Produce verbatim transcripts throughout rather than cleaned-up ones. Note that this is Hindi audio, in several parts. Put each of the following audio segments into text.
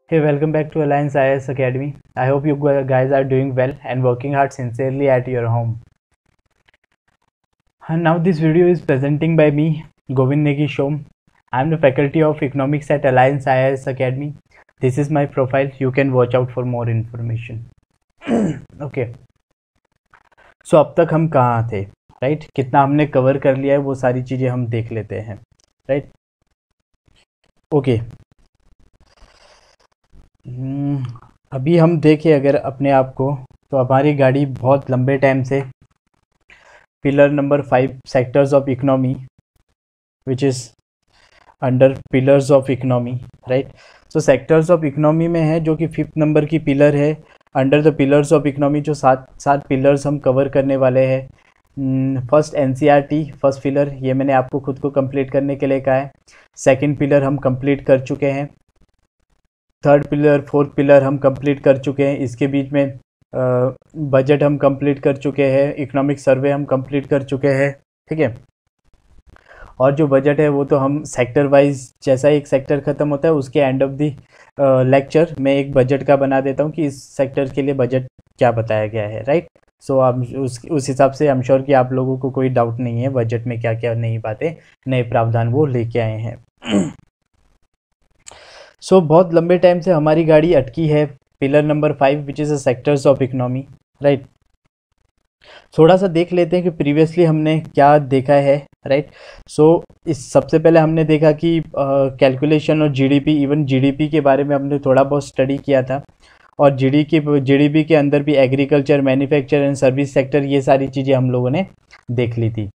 Hey, welcome back to Alliance I A S Academy. I hope you guys are doing well and working hard sincerely at your home. And now this video is presenting by me, Govind Negi Shom. I am the faculty of economics at Alliance I A S Academy. This is my profile. You can watch out for more information. Okay. So अब तक हम कहाँ थे, राइट right? कितना हमने कवर कर लिया है वो सारी चीज़ें हम देख लेते हैं, राइट right? Okay okay. अभी हम देखें अगर अपने आप को, तो हमारी गाड़ी बहुत लंबे टाइम से pillar number five sectors of economy which is under pillars of economy, right. So sectors of economy में है जो कि फिफ्थ नंबर की पिलर है under the pillars of economy. जो सात सात पिलर्स हम कवर करने वाले हैं। फर्स्ट एनसीईआरटी फर्स्ट पिलर, ये मैंने आपको खुद को कंप्लीट करने के लिए कहा है। सेकंड पिलर हम कंप्लीट कर चुके हैं। थर्ड पिलर फोर्थ पिलर हम कंप्लीट कर चुके हैं। इसके बीच में बजट हम कंप्लीट कर चुके हैं। इकोनॉमिक सर्वे हम कंप्लीट कर चुके हैं, ठीक है। और जो बजट है वो तो हम सेक्टर वाइज, जैसा एक सेक्टर ख़त्म होता है उसके एंड ऑफ दी लेक्चर में एक बजट का बना देता हूँ कि इस सेक्टर के लिए बजट क्या बताया गया है, राइट। सो आप उस उस हिसाब से आई एम श्योर कि आप लोगों को कोई डाउट नहीं है बजट में क्या क्या नई बातें, नए प्रावधान वो लेके आए हैं। सो so, बहुत लंबे टाइम से हमारी गाड़ी अटकी है pillar number five which is a sectors of economy, right. थोड़ा सा देख लेते हैं कि प्रीवियसली हमने क्या देखा है, राइट right? सो so, इस सबसे पहले हमने देखा कि कैलकुलेशन uh, और जीडीपी, इवन जीडीपी के बारे में हमने थोड़ा बहुत स्टडी किया था। और जीडी की जीडीपी के अंदर भी agriculture, manufacture and service sector, ये सारी चीज़ें हम लोगों ने देख ली थी।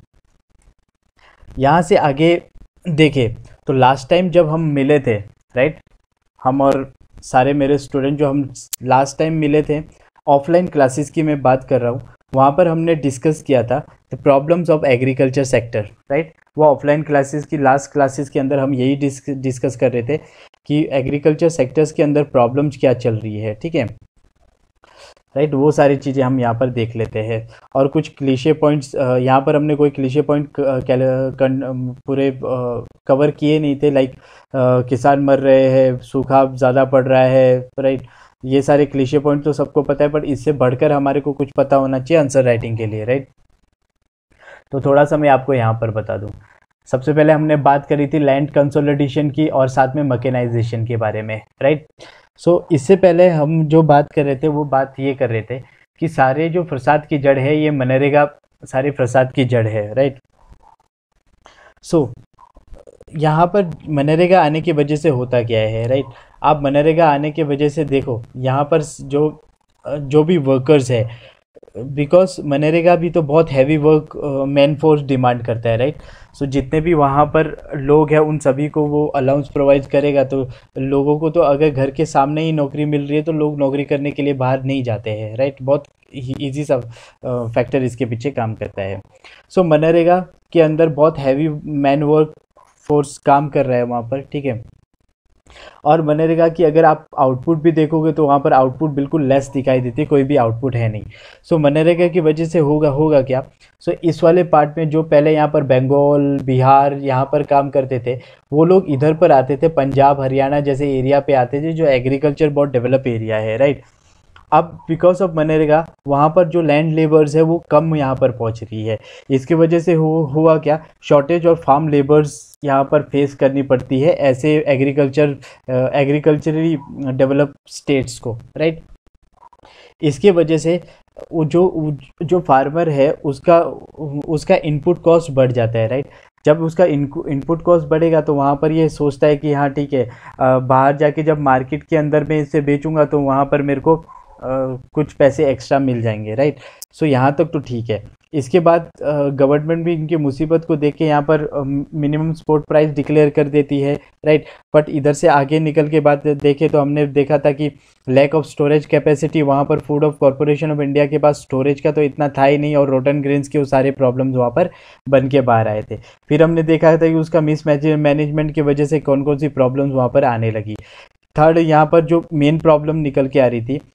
यहाँ से आगे देखे तो लास्ट टाइम जब हम मिले थे, राइट right? हम और सारे मेरे स्टूडेंट जो हम लास्ट टाइम मिले थे, ऑफलाइन क्लासेस की मैं बात कर रहा हूँ, वहाँ पर हमने डिस्कस किया था the problems of agriculture sector, right. वो ऑफलाइन क्लासेस की लास्ट क्लासेस के अंदर हम यही डिस्क, डिस्कस कर रहे थे कि एग्रीकल्चर सेक्टर्स के अंदर प्रॉब्लम्स क्या चल रही है, ठीक है, राइट। वो सारी चीज़ें हम यहाँ पर देख लेते हैं। और कुछ क्लीशे पॉइंट्स यहाँ पर हमने कोई क्लीशे पॉइंट पूरे कवर किए नहीं थे, लाइक किसान मर रहे हैं, सूखा ज़्यादा पड़ रहा है, राइट। ये सारे क्लीशे पॉइंट तो सबको पता है, बट इससे बढ़कर हमारे को कुछ पता होना चाहिए आंसर राइटिंग के लिए, राइट। तो थोड़ा सा मैं आपको यहाँ पर बता दूँ। सबसे पहले हमने बात करी थी लैंड कंसोलिडेशन की और साथ में मैकेनाइजेशन के बारे में, राइट। सो so, इससे पहले हम जो बात कर रहे थे वो बात ये कर रहे थे कि सारे जो फसाद की जड़ है ये मनरेगा सारे फसाद की जड़ है, राइट। सो so, यहाँ पर मनरेगा आने की वजह से होता क्या है, राइट। आप मनरेगा आने की वजह से देखो यहाँ पर जो जो भी वर्कर्स है, बिकॉज मनरेगा भी तो बहुत heavy work man force demand करता है, राइट। सो so, जितने भी वहाँ पर लोग हैं उन सभी को वो अलाउंस प्रोवाइड करेगा। तो लोगों को तो अगर घर के सामने ही नौकरी मिल रही है तो लोग नौकरी करने के लिए बाहर नहीं जाते हैं, राइट। बहुत इजी सा फैक्टर इसके पीछे काम करता है। सो so, मनरेगा के अंदर बहुत हैवी मैन वर्क फोर्स काम कर रहा है वहाँ पर, ठीक है। और मनरेगा की अगर आप आउटपुट भी देखोगे तो वहाँ पर आउटपुट बिल्कुल लेस दिखाई देती है, कोई भी आउटपुट है नहीं। सो so, मनरेगा की वजह से होगा होगा क्या। सो so, इस वाले पार्ट में जो पहले यहाँ पर बंगाल, बिहार यहाँ पर काम करते थे, वो लोग इधर पर आते थे, पंजाब, हरियाणा जैसे एरिया पे आते थे जो एग्रीकल्चर बहुत डेवलप एरिया है, राइट। अब बिकॉज ऑफ मनरेगा वहाँ पर जो लैंड लेबर्स है वो कम यहाँ पर पहुँच रही है। इसकी वजह से हु, हुआ क्या, शॉर्टेज और फार्म लेबर्स यहाँ पर फेस करनी पड़ती है ऐसे एग्रीकल्चर एग्रीकल्चरली डेवलप स्टेट्स को, राइट। इसके वजह से जो जो फार्मर है उसका उसका इनपुट कॉस्ट बढ़ जाता है, राइट। जब उसका इनपुट कॉस्ट बढ़ेगा तो वहाँ पर ये सोचता है कि हाँ ठीक है, बाहर जाके जब मार्केट के अंदर मैं इसे बेचूंगा तो वहाँ पर मेरे को Uh, कुछ पैसे एक्स्ट्रा मिल जाएंगे, राइट। सो यहाँ तक तो ठीक है। इसके बाद गवर्नमेंट uh, भी इनकी मुसीबत को देख के यहाँ पर मिनिमम सपोर्ट प्राइस डिक्लेयर कर देती है, राइट। बट इधर से आगे निकल के बाद देखे तो हमने देखा था कि लैक ऑफ स्टोरेज कैपेसिटी, वहाँ पर food of corporation of India के पास स्टोरेज का तो इतना था ही नहीं, और रोटन ग्रेन्स के वो सारे प्रॉब्लम्स वहाँ पर बन के बाहर आए थे। फिर हमने देखा था कि उसका मिस मैनेजमेंट की वजह से कौन कौन सी प्रॉब्लम्स वहाँ पर आने लगी। थर्ड, यहाँ पर जो मेन प्रॉब्लम निकल के आ रही थी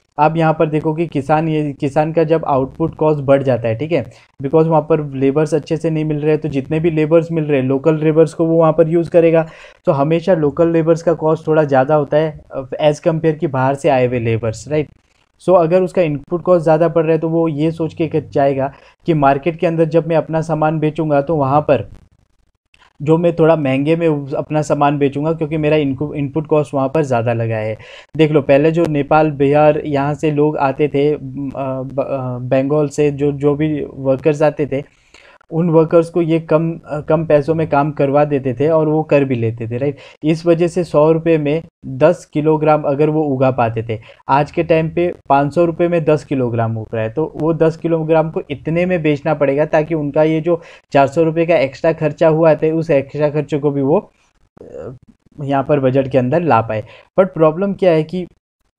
आप यहाँ पर देखो कि किसान ये किसान का जब आउटपुट कॉस्ट बढ़ जाता है, ठीक है, बिकॉज वहाँ पर लेबर्स अच्छे से नहीं मिल रहे हैं, तो जितने भी लेबर्स मिल रहे हैं लोकल लेबर्स को वो वहाँ पर यूज़ करेगा। तो हमेशा लोकल लेबर्स का कॉस्ट थोड़ा ज़्यादा होता है एज़ कम्पेयर कि बाहर से आए हुए लेबर्स, राइट। सो अगर उसका इनपुट कॉस्ट ज़्यादा पड़ रहा है तो वो ये सोच के जाएगा कि मार्केट के अंदर जब मैं अपना सामान बेचूंगा तो वहाँ पर जो मैं थोड़ा महंगे में उस- अपना सामान बेचूंगा, क्योंकि मेरा इनको इनपुट कॉस्ट वहाँ पर ज़्यादा लगा है। देख लो, पहले जो नेपाल बिहार यहाँ से लोग आते थे, म, अ, ब- अ, बंगाल से जो जो भी वर्कर्स आते थे, उन वर्कर्स को ये कम अ, कम पैसों में काम करवा देते थे और वो कर भी लेते थे, राइट। इस वजह से सौ रुपये में दस किलोग्राम अगर वो उगा पाते थे, आज के टाइम पे पाँच सौ रुपये में दस किलोग्राम उग रहा है, तो वो दस किलोग्राम को इतने में बेचना पड़ेगा ताकि उनका ये जो चार सौ रुपये का एक्स्ट्रा खर्चा हुआ था उस एक्स्ट्रा खर्चे को भी वो अ, यहाँ पर बजट के अंदर ला पाए। बट प्रॉब्लम क्या है कि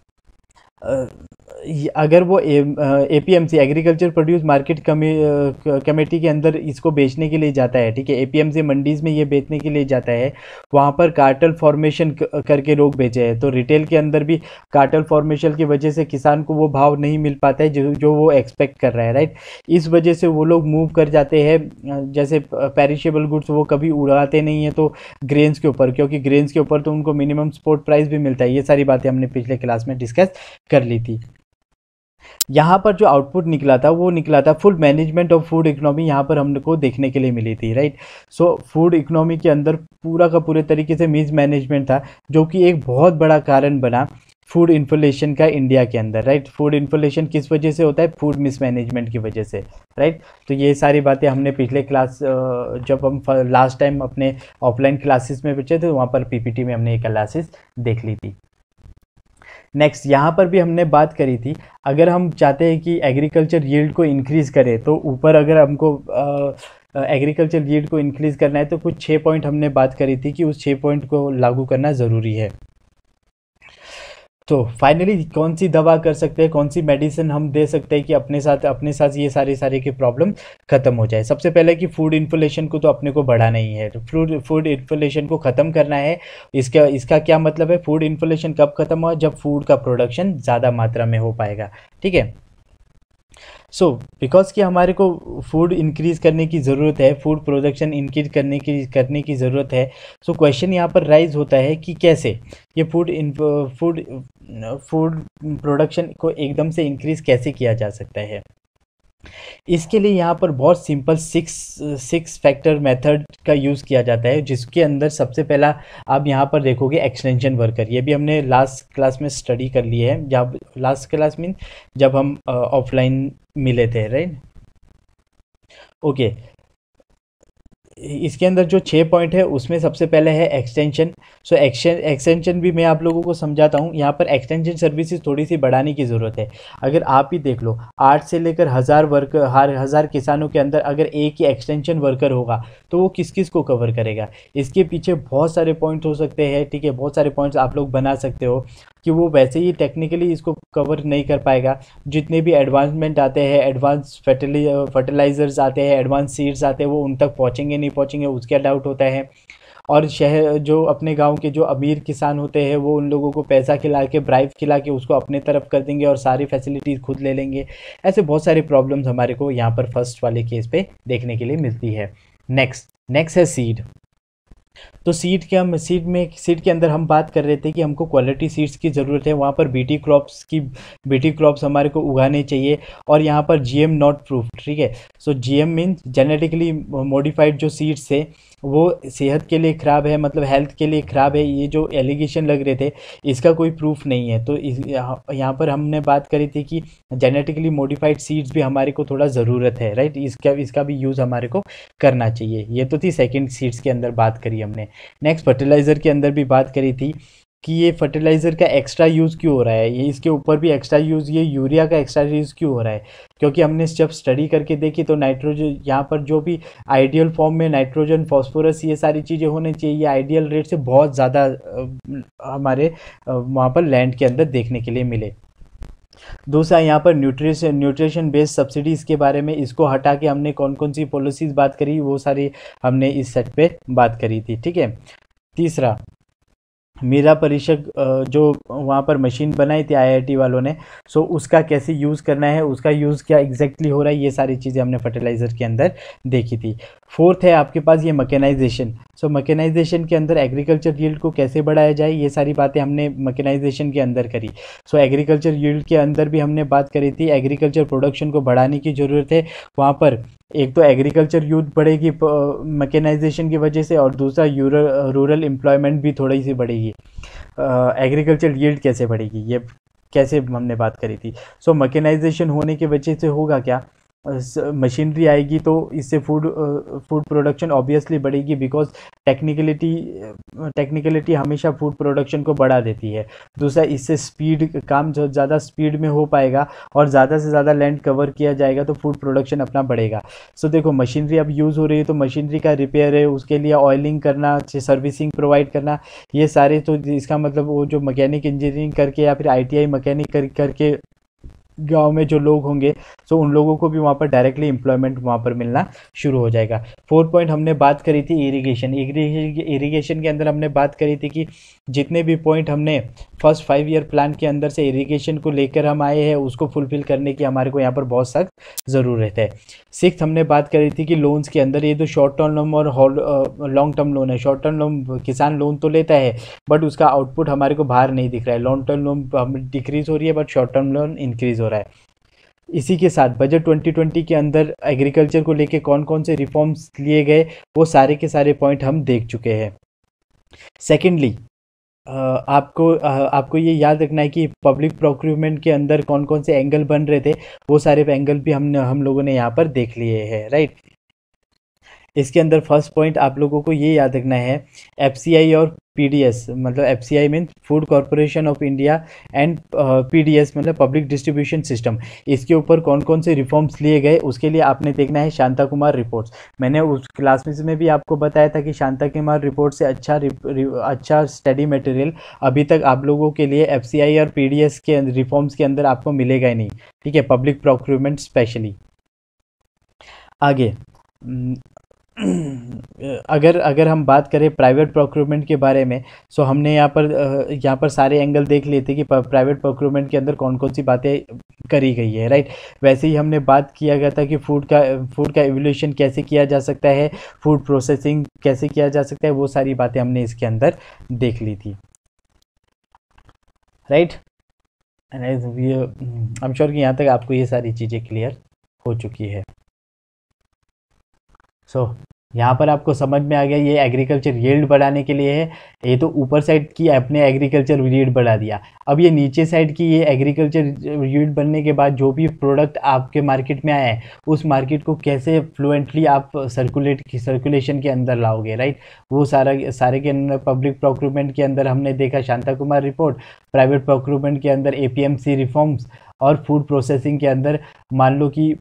अ, ये- अगर वो A P M C agriculture produce market committee के अंदर इसको बेचने के लिए जाता है, ठीक है, ए पी एम सी मंडीज में ये बेचने के लिए जाता है, वहाँ पर कार्टेल फॉर्मेशन करके लोग बेचे हैं, तो रिटेल के अंदर भी कार्टेल फॉर्मेशन की वजह से किसान को वो भाव नहीं मिल पाता है जो जो वो एक्सपेक्ट कर रहा है, राइट। इस वजह से वो लोग मूव कर जाते हैं, अ, जैसे पेरिशेबल गुड्स वो कभी उड़ाते नहीं है तो ग्रेन्स के ऊपर, क्योंकि ग्रेन्स के ऊपर तो उनको मिनिमम सपोर्ट प्राइस भी मिलता है। ये सारी बातें हमने पिछले क्लास में डिस्कस कर ली थी। यहाँ पर जो आउटपुट निकला था वो निकला था full management of food economy, यहाँ पर हमको देखने के लिए मिली थी, राइट। सो फूड इकोनॉमी के अंदर पूरा का पूरे तरीके से मिस मैनेजमेंट था, जो कि एक बहुत बड़ा कारण बना फूड इन्फ्लेशन का इंडिया के अंदर, राइट। फूड इन्फ्लेशन किस वजह से होता है? फूड मिसमैनेजमेंट की वजह से, राइट। तो ये सारी बातें हमने पिछले क्लास जब हम लास्ट टाइम अपने ऑफलाइन क्लासेस में बचे थे वहाँ पर पी पी टी में हमने ये क्लासेस देख ली थी। नेक्स्ट, यहाँ पर भी हमने बात करी थी, अगर हम चाहते हैं कि एग्रीकल्चर यील्ड को इंक्रीज करें, तो ऊपर अगर हमको एग्रीकल्चर यील्ड को इंक्रीज करना है तो कुछ छः पॉइंट हमने बात करी थी कि उस छः पॉइंट को लागू करना ज़रूरी है। तो फाइनली कौन सी दवा कर सकते हैं, कौन सी मेडिसिन हम दे सकते हैं कि अपने साथ अपने साथ ये सारी सारी की प्रॉब्लम खत्म हो जाए। सबसे पहले कि फूड इन्फ्लेशन को तो अपने को बढ़ाना ही है, तो फूड फूड इन्फ्लेशन को ख़त्म करना है। इसका इसका क्या मतलब है? फूड इन्फ्लेशन कब खत्म हुआ? जब फूड का प्रोडक्शन ज़्यादा मात्रा में हो पाएगा, ठीक है। सो बिकॉज कि हमारे को फूड इंक्रीज करने की ज़रूरत है, फूड प्रोडक्शन इंक्रीज करने की करने की ज़रूरत है। सो क्वेश्चन यहाँ पर राइज होता है कि कैसे ये food in food food production को एकदम से इंक्रीज कैसे किया जा सकता है। इसके लिए यहाँ पर बहुत simple six six factor method का यूज़ किया जाता है, जिसके अंदर सबसे पहला आप यहाँ पर देखोगे एक्सटेंशन वर्कर। ये भी हमने लास्ट क्लास में स्टडी कर लिए है, जब लास्ट क्लास मीन जब हम ऑफलाइन मिले थे, राइट। ओके, इसके अंदर जो छः पॉइंट है उसमें सबसे पहले है एक्सटेंशन। सो एक्शन एक्सटेंशन भी मैं आप लोगों को समझाता हूँ। यहाँ पर एक्सटेंशन सर्विसेज थोड़ी सी बढ़ाने की ज़रूरत है। अगर आप ही देख लो, आठ से लेकर हज़ार वर्कर हर हज़ार किसानों के अंदर अगर एक ही एक्सटेंशन वर्कर होगा तो वो किस किस को कवर करेगा? इसके पीछे बहुत सारे पॉइंट हो सकते हैं, ठीक है, बहुत सारे पॉइंट्स आप लोग बना सकते हो कि वो वैसे ही टेक्निकली इसको कवर नहीं कर पाएगा। जितने भी एडवांसमेंट आते हैं, एडवांस फर्टिली फर्टिलाइजर्स आते हैं, एडवांस सीड्स आते हैं, वो उन तक पहुँचेंगे नहीं पहुँचेंगे उसका डाउट होता है। और शहर जो अपने गांव के जो अमीर किसान होते हैं वो उन लोगों को पैसा खिला के ब्राइब खिला के उसको अपने तरफ कर देंगे और सारी फैसिलिटीज़ खुद ले लेंगे। ऐसे बहुत सारी प्रॉब्लम्स हमारे को यहाँ पर फर्स्ट वाले केस पे देखने के लिए मिलती है। नेक्स्ट नेक्स्ट है सीड। तो सीड के हम सीड में सीड के अंदर हम बात कर रहे थे कि हमको क्वालिटी सीड्स की ज़रूरत है। वहाँ पर बीटी क्रॉप्स की बीटी क्रॉप्स हमारे को उगाने चाहिए, और यहाँ पर जीएम नॉट प्रूफ, ठीक है। सो जीएम मीन्स जेनेटिकली मॉडिफाइड जो सीड्स है वो सेहत के लिए ख़राब है, मतलब हेल्थ के लिए ख़राब है। ये जो एलिगेशन लग रहे थे इसका कोई प्रूफ नहीं है। तो इस यहाँ यहाँ पर हमने बात करी थी कि जेनेटिकली मॉडिफाइड सीड्स भी हमारे को थोड़ा ज़रूरत है, राइट। इसका इसका भी यूज़ हमारे को करना चाहिए। ये तो थी सेकंड सीड्स के अंदर बात करी हमने। नेक्स्ट फर्टिलाइज़र के अंदर भी बात करी थी कि ये फर्टिलाइज़र का एक्स्ट्रा यूज़ क्यों हो रहा है, ये इसके ऊपर भी एक्स्ट्रा यूज़, ये यूरिया का एक्स्ट्रा यूज़ क्यों हो रहा है? क्योंकि हमने जब स्टडी करके देखी तो नाइट्रोजन यहाँ पर जो भी आइडियल फॉर्म में नाइट्रोजन फॉस्फोरस ये सारी चीज़ें होनी चाहिए, ये आइडियल रेट से बहुत ज़्यादा हमारे वहाँ पर लैंड के अंदर देखने के लिए मिले। दूसरा यहाँ पर न्यूट्रिशन न्यूट्रिशन बेस्ड सब्सिडीज़ के बारे में, इसको हटा के हमने कौन कौन सी पॉलिसीज़ बात करी वो सारी हमने इस सेट पे बात करी थी, ठीक है। तीसरा मेरा परिषद जो वहाँ पर मशीन बनाई थी आईआईटी वालों ने, सो उसका कैसे यूज़ करना है, उसका यूज़ क्या एग्जैक्टली हो रहा है, ये सारी चीज़ें हमने फर्टिलाइज़र के अंदर देखी थी। फोर्थ है आपके पास ये मैकेनाइजेशन। सो मैकेनाइजेशन के अंदर एग्रीकल्चर यील्ड को कैसे बढ़ाया जाए, ये सारी बातें हमने मैकेनाइजेशन के अंदर करी। सो एग्रीकल्चर यील्ड के अंदर भी हमने बात करी थी, एग्रीकल्चर प्रोडक्शन को बढ़ाने की ज़रूरत है। वहाँ पर एक तो एग्रीकल्चर यूथ बढ़ेगी मैकेनाइजेशन की वजह से, और दूसरा रूरल एम्प्लॉयमेंट भी थोड़ी सी बढ़ेगी। एग्रीकल्चर यील्ड कैसे बढ़ेगी, ये कैसे हमने बात करी थी। सो मैकेनाइजेशन होने की वजह से होगा क्या, मशीनरी आएगी तो इससे फूड फूड प्रोडक्शन ऑब्वियसली बढ़ेगी, बिकॉज टेक्निकलिटी टेक्निकलिटी हमेशा फूड प्रोडक्शन को बढ़ा देती है। दूसरा, इससे स्पीड काम जो ज़्यादा स्पीड में हो पाएगा और ज़्यादा से ज़्यादा लैंड कवर किया जाएगा तो फूड प्रोडक्शन अपना बढ़ेगा। सो so, देखो मशीनरी अब यूज़ हो रही है तो मशीनरी का रिपेयर है, उसके लिए ऑयलिंग करना, सर्विसिंग प्रोवाइड करना, ये सारे, तो इसका मतलब वो जो मैकेनिक इंजीनियरिंग करके या फिर आई टी आई मैकेनिक कर करके गांव में जो लोग होंगे, सो उन लोगों को भी वहाँ पर डायरेक्टली एम्प्लॉयमेंट वहाँ पर मिलना शुरू हो जाएगा। फोर्थ पॉइंट हमने बात करी थी इरिगेशन। इरिगेशन के अंदर हमने बात करी थी कि जितने भी पॉइंट हमने फर्स्ट फाइव ईयर प्लान के अंदर से इरिगेशन को लेकर हम आए हैं, उसको फुलफिल करने की हमारे को यहाँ पर बहुत सख्त ज़रूरत है। सिक्स हमने बात करी थी कि लोन्स के अंदर ये तो शॉर्ट टर्म लोन और लॉन्ग टर्म लोन है। शॉर्ट टर्म लोन किसान लोन तो लेता है बट उसका आउटपुट हमारे को बाहर नहीं दिख रहा है। लॉन्ग टर्म लोन डिक्रीज हो रही है but short term loan increase हो रहा है। इसी के साथ बजट ट्वेंटी ट्वेंटी के अंदर एग्रीकल्चर को लेके कौन कौन से रिफॉर्म्स लिए गए, वो सारे के सारे पॉइंट हम देख चुके हैं। सेकेंडली, आपको आपको ये याद रखना है कि पब्लिक प्रोक्यूरमेंट के अंदर कौन कौन से एंगल बन रहे थे, वो सारे एंगल भी हम हम लोगों ने यहाँ पर देख लिए हैं, राइट। इसके अंदर फर्स्ट पॉइंट आप लोगों को ये याद रखना है, एफसीआई और पीडीएस, मतलब FCI mean food corporation of India and PDS मतलब पब्लिक डिस्ट्रीब्यूशन सिस्टम, इसके ऊपर कौन कौन से रिफॉर्म्स लिए गए उसके लिए आपने देखना है शांता कुमार रिपोर्ट्स। मैंने उस क्लास में भी आपको बताया था कि शांता कुमार रिपोर्ट से अच्छा अच्छा स्टडी मटेरियल अभी तक आप लोगों के लिए एफसीआई और पीडीएस के रिफॉर्म्स के अंदर आपको मिलेगा ही नहीं, ठीक है, पब्लिक प्रोक्यूरमेंट स्पेशली। आगे अगर अगर हम बात करें प्राइवेट प्रोक्यूरमेंट के बारे में, सो हमने यहाँ पर यहाँ पर सारे एंगल देख लिए थे कि प्राइवेट प्रोक्यूरमेंट के अंदर कौन कौन सी बातें करी गई है, राइट। वैसे ही हमने बात किया गया था कि फूड का फूड का एवोल्यूशन कैसे किया जा सकता है, फूड प्रोसेसिंग कैसे किया जा सकता है, वो सारी बातें हमने इसके अंदर देख ली थी, राइट। आई एम श्योर कि यहाँ तक आपको ये सारी चीज़ें क्लियर हो चुकी है। सो so, यहाँ पर आपको समझ में आ गया ये एग्रीकल्चर यील्ड बढ़ाने के लिए है। ये तो ऊपर साइड की अपने एग्रीकल्चर यील्ड बढ़ा दिया, अब ये नीचे साइड की ये एग्रीकल्चर यील्ड बनने के बाद जो भी प्रोडक्ट आपके मार्केट में आया है उस मार्केट को कैसे फ्लुएंटली आप सर्कुलेट सर्कुलेशन के अंदर लाओगे, राइट। वो सारा सारे के अंदर पब्लिक प्रोक्यूरमेंट के अंदर हमने देखा Shanta Kumar report, private procurement के अंदर एपीएमसी रिफॉर्म्स, और फूड प्रोसेसिंग के अंदर मान लो कि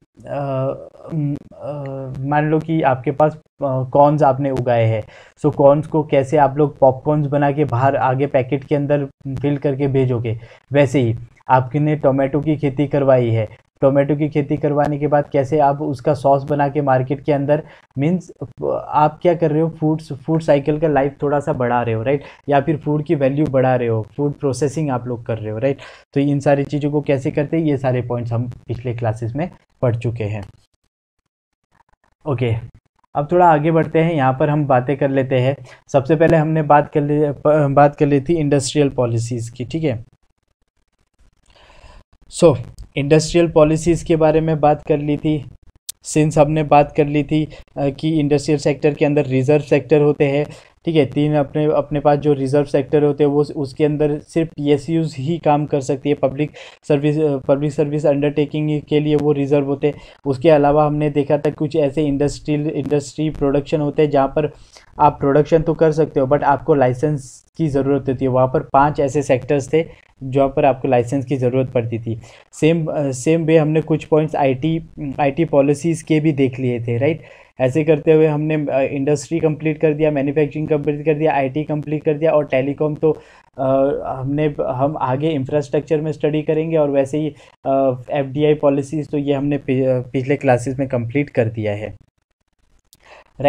मान लो कि आपके पास कॉर्न्स आपने उगाए हैं, सो कॉर्न्स को कैसे आप लोग पॉपकॉर्न्स बना के बाहर आगे पैकेट के अंदर फिल करके भेजोगे। वैसे ही आपने टोमेटो की खेती करवाई है, टोमेटो की खेती करवाने के बाद कैसे आप उसका सॉस बना के मार्केट के अंदर, मीन्स आप क्या कर रहे हो, फूड फूड साइकिल का लाइफ थोड़ा सा बढ़ा रहे हो, राइट, या फिर फूड की वैल्यू बढ़ा रहे हो, फूड प्रोसेसिंग आप लोग कर रहे हो, राइट। तो इन सारी चीज़ों को कैसे करते हैं, ये सारे पॉइंट्स हम पिछले क्लासेस में पढ़ चुके हैं। ओके, अब थोड़ा आगे बढ़ते हैं, यहाँ पर हम बातें कर लेते हैं। सबसे पहले हमने बात कर ले बात कर ली थी इंडस्ट्रियल पॉलिसीज़ की, ठीक है। सो इंडस्ट्रियल पॉलिसीज़ के बारे में बात कर ली थी। सिंस हमने बात कर ली थी कि इंडस्ट्रियल सेक्टर के अंदर रिजर्व सेक्टर होते हैं, ठीक है, तीन अपने अपने पास जो रिजर्व सेक्टर होते हैं वो उसके अंदर सिर्फ पीएसयूज ही काम कर सकती है, public service public service undertaking के लिए वो रिजर्व होते हैं। उसके अलावा हमने देखा था कुछ ऐसे इंडस्ट्रियल इंडस्ट्री प्रोडक्शन होते हैं जहाँ पर आप प्रोडक्शन तो कर सकते हो बट आपको लाइसेंस की ज़रूरत होती है। वहाँ पर पांच ऐसे सेक्टर्स थे जहाँ पर आपको लाइसेंस की ज़रूरत पड़ती थी। सेम सेम वे हमने कुछ पॉइंट्स आईटी आईटी पॉलिसीज़ के भी देख लिए थे, राइट। ऐसे करते हुए हमने इंडस्ट्री कंप्लीट कर दिया, मैन्युफैक्चरिंग कंप्लीट कर दिया, आईटी कंप्लीट कर दिया, और टेलीकॉम तो आ, हमने हम आगे इंफ्रास्ट्रक्चर में स्टडी करेंगे, और वैसे ही एफडीआई पॉलिसीज़ तो ये हमने पिछले क्लासेस में कंप्लीट कर दिया है, राइट।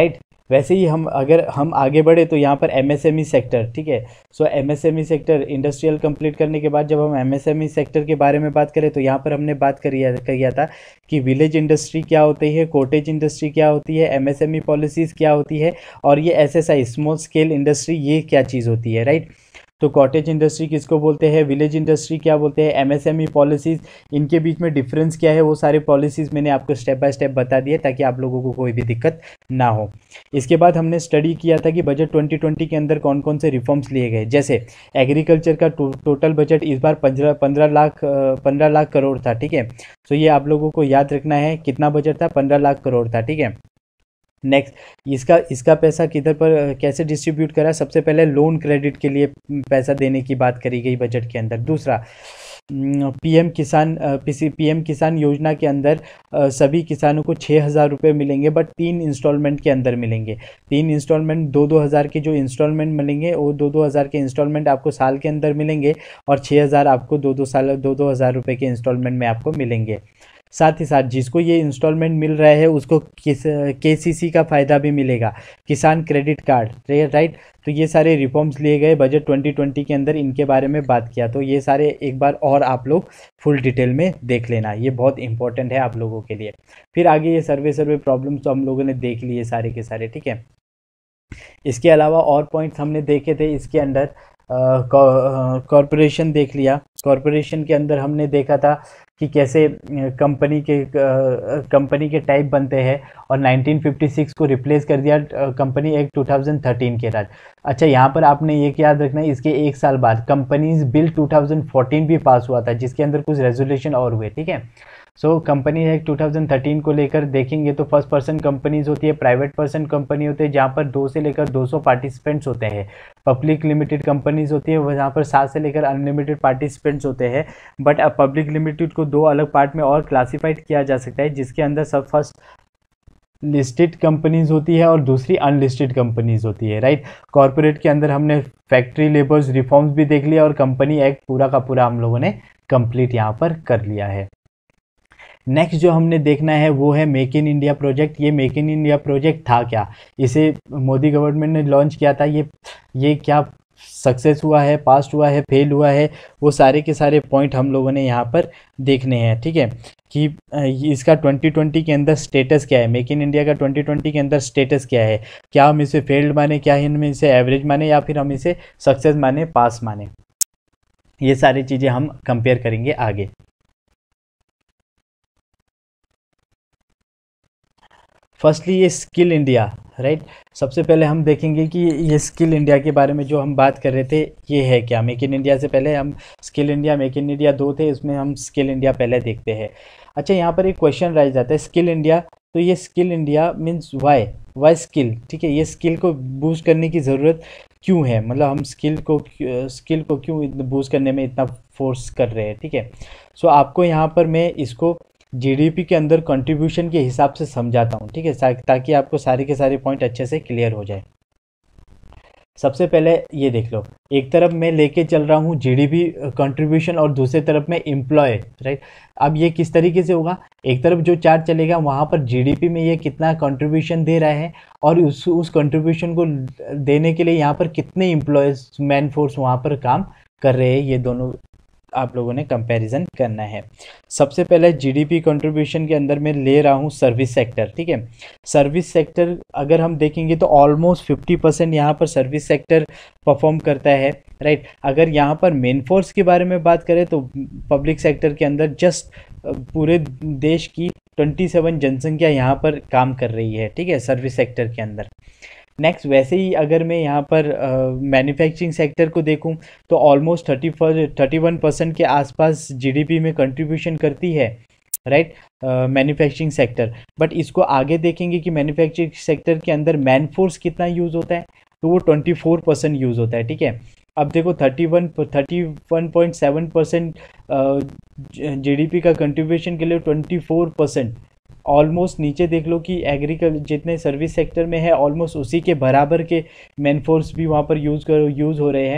वैसे ही हम अगर हम आगे बढ़े तो यहाँ पर एमएसएमई सेक्टर, ठीक है। So MSME sector industrial complete करने के बाद जब हम एमएसएमई सेक्टर के बारे में बात करें तो यहाँ पर हमने बात करी किया था कि विलेज इंडस्ट्री क्या होती है, कॉटेज इंडस्ट्री क्या होती है, एमएसएमई पॉलिसीज़ क्या होती है, और ये एसएसआई स्मॉल स्केल इंडस्ट्री ये क्या चीज़ होती है, राइट। तो कॉटेज इंडस्ट्री किसको बोलते हैं, विलेज इंडस्ट्री क्या बोलते हैं, एमएसएमई पॉलिसीज़, इनके बीच में डिफरेंस क्या है, वो सारे पॉलिसीज़ मैंने आपको स्टेप बाय स्टेप बता दिए ताकि आप लोगों को कोई भी दिक्कत ना हो। इसके बाद हमने स्टडी किया था कि बजट ट्वेंटी ट्वेंटी के अंदर कौन कौन से रिफॉर्म्स लिए गए। जैसे एग्रीकल्चर का टो, टोटल बजट इस बार पंद्रह पंद्रह लाख पंद्रह लाख करोड़ था, ठीक है। तो ये आप लोगों को याद रखना है, कितना बजट था, पंद्रह लाख करोड़ था, ठीक है। नेक्स्ट, इसका इसका पैसा किधर पर कैसे डिस्ट्रीब्यूट करा, सबसे पहले लोन क्रेडिट के लिए पैसा देने की बात करी गई बजट के अंदर। दूसरा, पीएम किसान पीएम किसान योजना के अंदर सभी किसानों को छः हज़ार रुपये मिलेंगे, बट तीन इंस्टॉलमेंट के अंदर मिलेंगे। तीन इंस्टॉलमेंट दो दो हज़ार के जो इंस्टॉलमेंट मिलेंगे वो दो दो हज़ार के इंस्टॉलमेंट आपको साल के अंदर मिलेंगे, और छः हज़ार आपको दो दो साल दो दो हज़ार रुपये के इंस्टॉलमेंट में आपको मिलेंगे। साथ ही साथ जिसको ये इंस्टॉलमेंट मिल रहा है उसको किस केसीसी का फ़ायदा भी मिलेगा, किसान क्रेडिट कार्ड, राइट। तो ये सारे रिफॉर्म्स लिए गए बजट ट्वेंटी ट्वेंटी के अंदर, इनके बारे में बात किया। तो ये सारे एक बार और आप लोग फुल डिटेल में देख लेना, ये बहुत इंपॉर्टेंट है आप लोगों के लिए। फिर आगे ये सर्वे सर्वे प्रॉब्लम्स तो हम लोगों ने देख लिए सारे के सारे, ठीक है। इसके अलावा और पॉइंट्स हमने देखे थे इसके अंदर, कॉरपोरेशन देख लिया। कॉरपोरेशन के अंदर हमने देखा था कि कैसे कंपनी के कंपनी के टाइप बनते हैं, और नाइनटीन फिफ्टी सिक्स को रिप्लेस कर दिया company act two thousand thirteen के राज। अच्छा, यहाँ पर आपने ये याद रखना है, इसके एक साल बाद companies bill two thousand fourteen भी पास हुआ था, जिसके अंदर कुछ रेजोल्यूशन और हुए, ठीक है। So company act two thousand thirteen को लेकर देखेंगे तो फर्स्ट पर्सन कंपनीज होती है, प्राइवेट पर्सन कंपनी होती है जहाँ पर दो से लेकर दो सौ पार्टिसिपेंट्स होते हैं, पब्लिक लिमिटेड कंपनीज होती है वो जहाँ पर सात से लेकर अनलिमिटेड पार्टिसिपेंट्स होते हैं। बट अब पब्लिक लिमिटेड को दो अलग पार्ट में और क्लासीफाइड किया जा सकता है, जिसके अंदर सब फर्स्ट लिस्टेड कंपनीज होती है और दूसरी अनलिस्टेड कंपनीज होती है, राइट। कॉर्पोरेट के अंदर हमने फैक्ट्री लेबर्स रिफॉर्म्स भी देख लिया, और कंपनी एक्ट पूरा का पूरा हम लोगों ने कंप्लीट यहाँ पर कर लिया है। नेक्स्ट जो हमने देखना है वो है मेक इन इंडिया प्रोजेक्ट। ये मेक इन इंडिया प्रोजेक्ट था क्या, इसे मोदी गवर्नमेंट ने लॉन्च किया था, ये ये क्या सक्सेस हुआ है, पास्ट हुआ है, फेल हुआ है, वो सारे के सारे पॉइंट हम लोगों ने यहाँ पर देखने हैं, ठीक है। कि इसका ट्वेंटी ट्वेंटी के अंदर स्टेटस क्या है, मेक इन इंडिया का ट्वेंटी ट्वेंटी के अंदर स्टेटस क्या है, क्या हम इसे फेल्ड माने, क्या हम इसे एवरेज माने, या फिर हम इसे सक्सेस माने, पास माने, ये सारी चीज़ें हम कंपेयर करेंगे आगे। फर्स्टली ये स्किल इंडिया, राइट। सबसे पहले हम देखेंगे कि ये स्किल इंडिया के बारे में जो हम बात कर रहे थे ये है क्या। मेक इन इंडिया से पहले हम skill India, make in India दो थे, इसमें हम स्किल इंडिया पहले देखते हैं। अच्छा, यहाँ पर एक क्वेश्चन राइज जाता है, स्किल इंडिया, तो ये skill India means Y Y skill, ठीक है। ये स्किल को बूस्ट करने की ज़रूरत क्यों है, मतलब हम स्किल को स्किल को क्यों बूस्ट करने में इतना फोर्स कर रहे हैं, ठीक है। सो आपको यहाँ पर मैं इसको जीडीपी के अंदर कंट्रीब्यूशन के हिसाब से समझाता हूँ, ठीक है, ताकि आपको सारे के सारे पॉइंट अच्छे से क्लियर हो जाए। सबसे पहले ये देख लो, एक तरफ मैं लेके चल रहा हूँ जीडीपी कंट्रीब्यूशन और दूसरी तरफ में एम्प्लॉय, राइट। अब ये किस तरीके से होगा, एक तरफ जो चार्ट चलेगा वहाँ पर जीडीपी में ये कितना कंट्रीब्यूशन दे रहा है, और उस उस कंट्रीब्यूशन को देने के लिए यहाँ पर कितने एम्प्लॉयज़ मैन फोर्स वहाँ पर काम कर रहे हैं, ये दोनों आप लोगों ने कंपैरिजन करना है। सबसे पहले जीडीपी कंट्रीब्यूशन के अंदर मैं ले रहा हूँ सर्विस सेक्टर, ठीक है। सर्विस सेक्टर अगर हम देखेंगे तो ऑलमोस्ट फिफ्टी परसेंट यहाँ पर सर्विस सेक्टर परफॉर्म करता है, राइट। अगर यहाँ पर मेन फोर्स के बारे में बात करें तो पब्लिक सेक्टर के अंदर जस्ट पूरे देश की सत्ताईस जनसंख्या यहाँ पर काम कर रही है, ठीक है, सर्विस सेक्टर के अंदर। नेक्स्ट, वैसे ही अगर मैं यहाँ पर मैन्युफैक्चरिंग सेक्टर को देखूँ तो almost thirty thirty one percent के आसपास जीडीपी में कंट्रीब्यूशन करती है, राइट, मैन्युफैक्चरिंग सेक्टर। बट इसको आगे देखेंगे कि मैन्युफैक्चरिंग सेक्टर के अंदर मैन फोर्स कितना यूज़ होता है, तो वो ट्वेंटी फोर परसेंट यूज़ होता है, ठीक है। अब देखो thirty one thirty one point seven percent GDP का कंट्रीब्यूशन के लिए ट्वेंटी फोर परसेंट ऑलमोस्ट नीचे देख लो कि एग्रीकल्चर जितने सर्विस सेक्टर में है ऑलमोस्ट उसी के बराबर के मैन फोर्स भी वहाँ पर यूज़ कर यूज़ हो रहे हैं।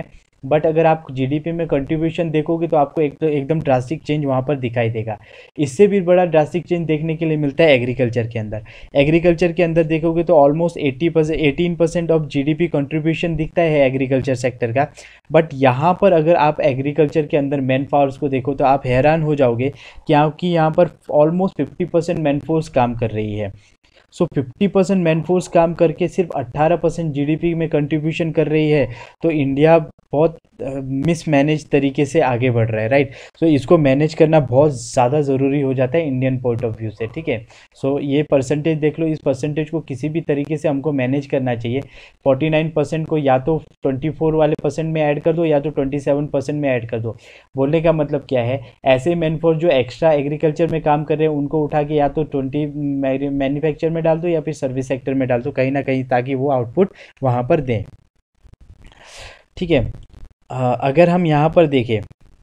बट अगर आप जीडीपी में कंट्रीब्यूशन देखोगे तो आपको एक तो एकदम ड्रास्टिक चेंज वहाँ पर दिखाई देगा। इससे भी बड़ा ड्रास्टिक चेंज देखने के लिए मिलता है एग्रीकल्चर के अंदर। एग्रीकल्चर के अंदर देखोगे तो almost eighty percent eighteen percent of GDP contribution दिखता है एग्रीकल्चर सेक्टर का। बट यहाँ पर अगर आप एग्रीकल्चर के अंदर मैन पावर्स को देखो तो आप हैरान हो जाओगे क्योंकि यहाँ पर almost fifty percent man force काम कर रही है। So fifty percent man force काम करके सिर्फ अट्ठारह परसेंट जीडीपी में कंट्रीब्यूशन कर रही है, तो इंडिया बहुत मिसमैनेज तरीके से आगे बढ़ रहा है, राइट। सो इसको मैनेज करना बहुत ज़्यादा ज़रूरी हो जाता है इंडियन पॉइंट ऑफ व्यू से, ठीक है। सो ये परसेंटेज देख लो, इस परसेंटेज को किसी भी तरीके से हमको मैनेज करना चाहिए। फोर्टी नाइन परसेंट को या तो ट्वेंटी फोर वाले परसेंट में ऐड कर दो या तो ट्वेंटी सेवन परसेंट में ऐड कर दो। बोलने का मतलब क्या है, ऐसे मैन फोर्स जो एक्स्ट्रा एग्रीकल्चर में काम कर रहे हैं उनको उठा के या तो ट्वेंटी मैन्युफैक्चर में डाल दो या फिर सर्विस सेक्टर में डाल दो कहीं ना कहीं, ताकि वो आउटपुट वहाँ पर दें, ठीक है। अगर हम यहाँ पर देखें,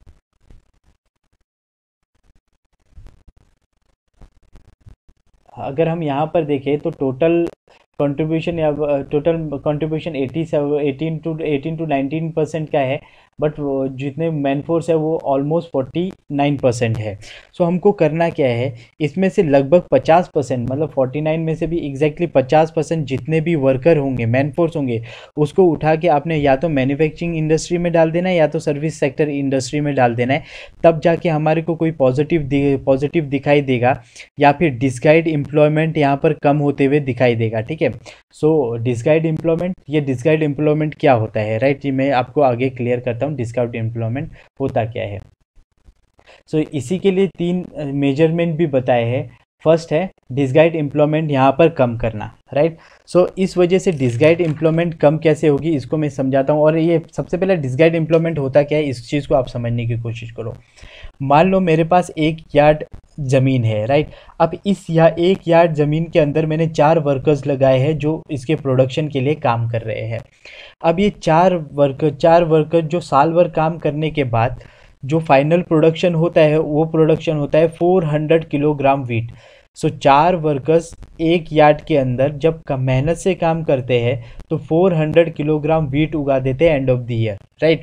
अगर हम यहाँ पर देखें तो टोटल कंट्रीब्यूशन या total contribution eighty eighteen to eighteen to nineteen percent का है, बट जितने मैन फोर्स है वो ऑलमोस्ट फोर्टी नाइन परसेंट है। सो हमको करना क्या है, इसमें से लगभग पचास परसेंट मतलब फोर्टी नाइन में से भी एग्जैक्टली पचास परसेंट जितने भी वर्कर होंगे, मैन फोर्स होंगे, उसको उठा के आपने या तो मैन्युफैक्चरिंग इंडस्ट्री में डाल देना है या तो सर्विस सेक्टर इंडस्ट्री में डाल देना है। तब जाके हमारे को कोई पॉजिटिव पॉजिटिव दिखाई देगा, या फिर डिस्गाइड एम्प्लॉयमेंट यहाँ पर कम होते हुए दिखाई देगा, ठीक है। सो डिस्गाइड एम्प्लॉयमेंट, ये डिस्गाइड एम्प्लॉयमेंट क्या होता है, राइट, ये मैं आपको आगे क्लियर करता हूँ डिस्गाइड एम्प्लॉयमेंट होता क्या है। सो so, इसी के लिए तीन मेजरमेंट भी बताए हैं। फर्स्ट है डिस्गाइड एम्प्लॉयमेंट यहाँ पर कम करना, राइट। सो so, इस वजह से डिस्गाइड एम्प्लॉयमेंट कम कैसे होगी इसको मैं समझाता हूँ। और ये सबसे पहले डिस्गाइड एम्प्लॉयमेंट होता क्या है, इस चीज़ को आप समझने की कोशिश करो। मान लो मेरे पास एक यार्ड ज़मीन है, राइट। अब इस या एक यार्ड ज़मीन के अंदर मैंने चार वर्कर्स लगाए हैं जो इसके प्रोडक्शन के लिए काम कर रहे हैं। अब ये चार वर्कर चार वर्कर जो साल भर काम करने के बाद जो फाइनल प्रोडक्शन होता है वो प्रोडक्शन होता है four hundred kilogram wheat. So चार वर्कर्स एक यार्ड के अंदर जब मेहनत से काम करते हैं तो फोर हंड्रेड किलोग्राम वीट उगा देते हैं end of the year, right.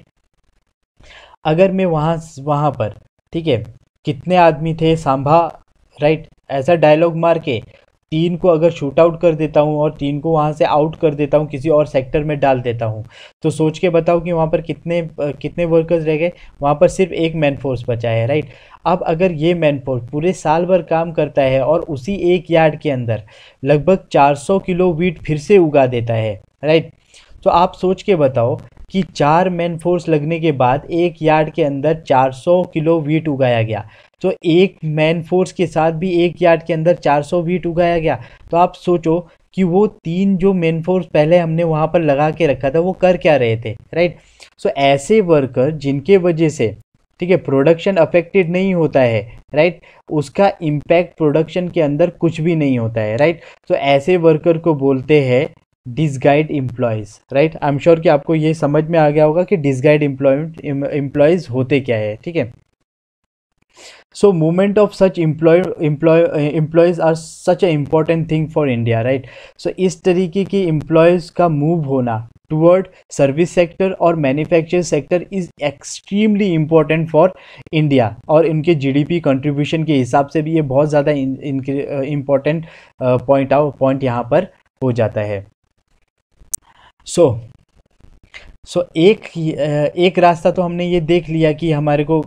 अगर मैं वहाँ वहाँ पर, ठीक है, कितने आदमी थे सांभा, राइट, ऐसा डायलॉग मार के तीन को अगर शूट आउट कर देता हूँ और तीन को वहाँ से आउट कर देता हूँ, किसी और सेक्टर में डाल देता हूँ, तो सोच के बताओ कि वहाँ पर कितने कितने वर्कर्स रह गए। वहाँ पर सिर्फ एक मैन फोर्स बचा है, राइट। अब अगर ये मैन फोर्स पूरे साल भर काम करता है और उसी एक यार्ड के अंदर लगभग चार सौ किलो वीट फिर से उगा देता है, राइट, तो आप सोच के बताओ कि चार मैन फोर्स लगने के बाद एक यार्ड के अंदर चार सौ किलो वीट उगाया गया। तो एक मैन फोर्स के साथ भी एक यार्ड के अंदर चार सौ वीट उगाया गया। तो आप सोचो कि वो तीन जो मैन फोर्स पहले हमने वहाँ पर लगा के रखा था वो कर क्या रहे थे, राइट। सो ऐसे वर्कर जिनके वजह से, ठीक है, प्रोडक्शन अफेक्टेड नहीं होता है, राइट, उसका इम्पैक्ट प्रोडक्शन के अंदर कुछ भी नहीं होता है, राइट। तो ऐसे वर्कर को बोलते हैं disguised employees, right. I am sure कि आपको ये समझ में आ गया होगा कि डिस्गाइड एम्प्लॉयमेंट एम्प्लॉयज़ होते क्या है, ठीक है। So movement of such employ employ uh, employees are such a important thing for India, right? So इस तरीके के employees का move होना toward service sector और manufacturing sector is extremely important for India, और इनके G D P contribution के हिसाब से भी ये बहुत ज़्यादा important point out point यहाँ पर हो जाता है। So सो so, एक एक रास्ता तो हमने ये देख लिया कि हमारे को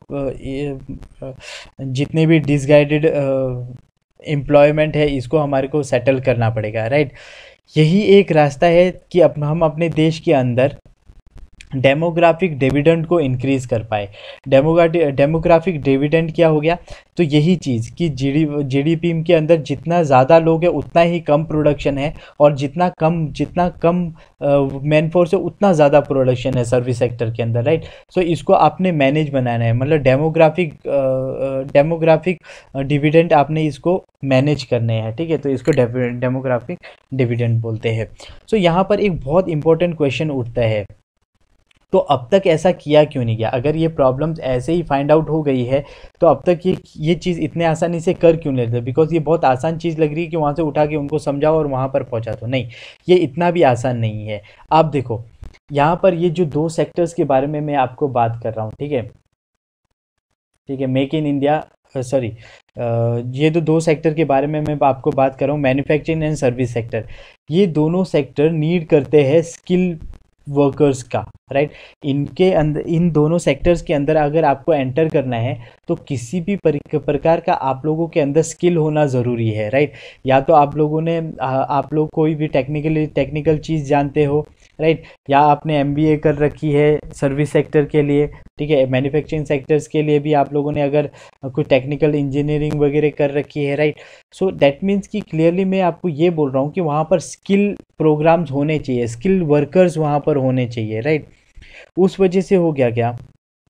जितने भी डिसगाइडेड एम्प्लॉयमेंट है इसको हमारे को सेटल करना पड़ेगा, राइट। यही एक रास्ता है कि अब हम अपने देश के अंदर डेमोग्राफिक डिविडेंड को इंक्रीज़ कर पाए। डेमोग्राफिक डिविडेंड क्या हो गया, तो यही चीज़ कि जीडी जीडीपी के अंदर जितना ज़्यादा लोग हैं उतना ही कम प्रोडक्शन है, और जितना कम जितना कम मैन फोर्स है उतना ज़्यादा प्रोडक्शन है सर्विस सेक्टर के अंदर, राइट। सो इसको आपने मैनेज बनाना है, मतलब डेमोग्राफिक डेमोग्राफिक डिविडेंड आपने इसको मैनेज करने हैं, ठीक है। तो इसको डेमोग्राफिक डिविडेंड बोलते हैं। सो यहाँ पर एक बहुत इंपॉर्टेंट क्वेश्चन उठता है, तो अब तक ऐसा किया क्यों नहीं गया? अगर ये प्रॉब्लम्स ऐसे ही फाइंड आउट हो गई है तो अब तक ये ये चीज़ इतने आसानी से कर क्यों नहीं लेते? बिकॉज ये बहुत आसान चीज़ लग रही है कि वहाँ से उठा के उनको समझाओ और वहाँ पर पहुँचा दो। नहीं, ये इतना भी आसान नहीं है। आप देखो यहाँ पर ये जो दो सेक्टर्स के बारे में मैं आपको बात कर रहा हूँ, ठीक है, ठीक है, मेक इन इंडिया, सॉरी, ये तो दो सेक्टर के बारे में मैं आपको बात कर रहा हूँ, मैन्युफैक्चरिंग एंड सर्विस सेक्टर। ये दोनों सेक्टर नीड करते हैं स्किल वर्कर्स का, राइट। इनके अंदर, इन दोनों सेक्टर्स के अंदर अगर आपको एंटर करना है तो किसी भी प्रकार का आप लोगों के अंदर स्किल होना ज़रूरी है, राइट। या तो आप लोगों ने आप लोग कोई भी टेक्निकली टेक्निकल चीज़ जानते हो, राइट, या आपने एमबीए कर रखी है सर्विस सेक्टर के लिए, ठीक है, मैन्युफैक्चरिंग सेक्टर्स के लिए भी आप लोगों ने अगर कोई टेक्निकल इंजीनियरिंग वगैरह कर रखी है, राइट। सो दैट मीन्स कि क्लियरली मैं आपको ये बोल रहा हूँ कि वहाँ पर स्किल प्रोग्राम्स होने चाहिए, स्किल वर्कर्स वहाँ पर होने चाहिए, राइट। उस वजह से हो गया क्या,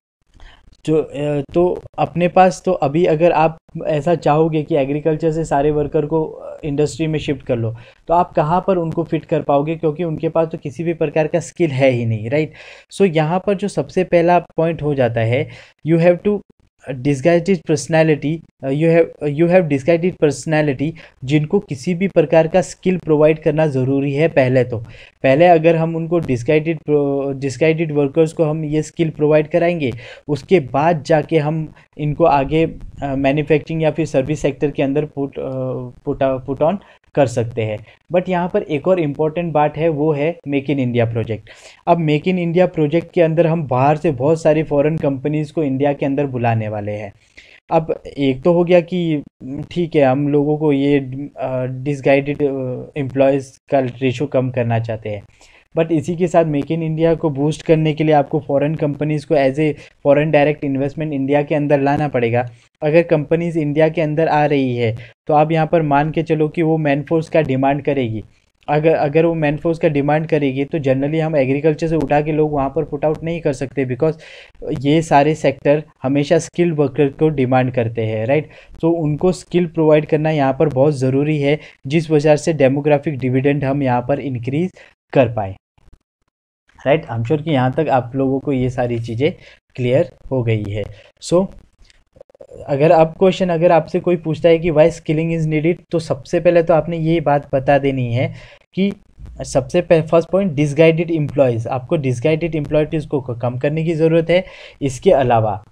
जो तो अपने पास तो अभी अगर आप ऐसा चाहोगे कि एग्रीकल्चर से सारे वर्कर को इंडस्ट्री में शिफ्ट कर लो, तो आप कहाँ पर उनको फिट कर पाओगे, क्योंकि उनके पास तो किसी भी प्रकार का स्किल है ही नहीं, राइट। सो यहाँ पर जो सबसे पहला पॉइंट हो जाता है, you have to disguise is personality, you have you have disguise is personality, जिनको किसी भी प्रकार का स्किल प्रोवाइड करना ज़रूरी है। पहले तो पहले अगर हम उनको डिस्गाइडेड डिस्गाइडेड वर्कर्स को हम ये स्किल प्रोवाइड कराएंगे, उसके बाद जाके हम इनको आगे मैन्युफैक्चरिंग या फिर सर्विस सेक्टर के अंदर पुट पुट पुट ऑन कर सकते हैं। बट यहाँ पर एक और इम्पॉर्टेंट बात है, वो है मेक इन इंडिया प्रोजेक्ट। अब मेक इन इंडिया प्रोजेक्ट के अंदर हम बाहर से बहुत सारी फॉरेन कंपनीज़ को इंडिया के अंदर बुलाने वाले हैं। अब एक तो हो गया कि ठीक है, हम लोगों को ये डिसगाइडेड एम्प्लॉयज़ का रेशो कम करना चाहते हैं, बट इसी के साथ मेक इन इंडिया को बूस्ट करने के लिए आपको फॉरेन कंपनीज़ को as a foreign direct investment India के अंदर लाना पड़ेगा। अगर कंपनीज़ इंडिया के अंदर आ रही है तो आप यहाँ पर मान के चलो कि वो मैन फोर्स का डिमांड करेगी। अगर अगर वो मैन फोर्स का डिमांड करेगी तो जनरली हम एग्रीकल्चर से उठा के लोग वहाँ पर पुट आउट नहीं कर सकते, बिकॉज ये सारे सेक्टर हमेशा स्किल वर्कर को डिमांड करते हैं, राइट। तो उनको स्किल प्रोवाइड करना यहाँ पर बहुत ज़रूरी है, जिस वजह से डेमोग्राफिक डिविडेंड हम यहाँ पर इंक्रीज कर पाए, राइट। आई एम श्योर कि यहाँ तक आप लोगों को ये सारी चीज़ें क्लियर हो गई है। सो so, अगर आप क्वेश्चन अगर आपसे कोई पूछता है कि वाई स्किलिंग इज़ नीडेड, तो सबसे पहले तो आपने ये बात बता देनी है कि सबसे फर्स्ट पॉइंट, डिसगाइडेड एम्प्लॉयज़, आपको डिसगाइडेड एम्प्लॉयज़ को कम करने की ज़रूरत है। इसके अलावा